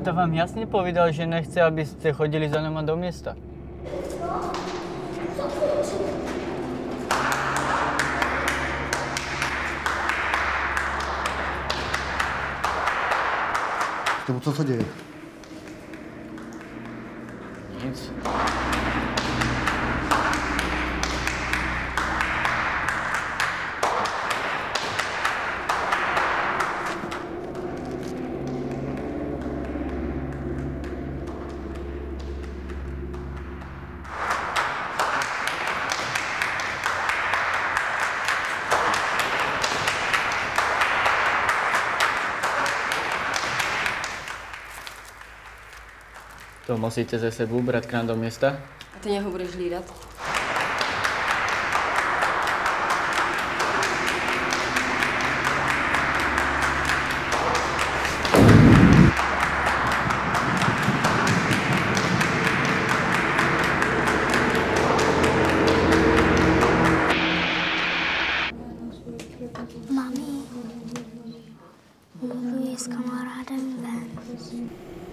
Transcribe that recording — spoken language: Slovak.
Táta vám jasne povedal, že nechce, aby ste chodili za nama do miesta. Tomu co se děje? Nic. To musíte ze sebou brát k nám do města? A ty něho budeš hlídat? Mami, mluví s kamarádem ven.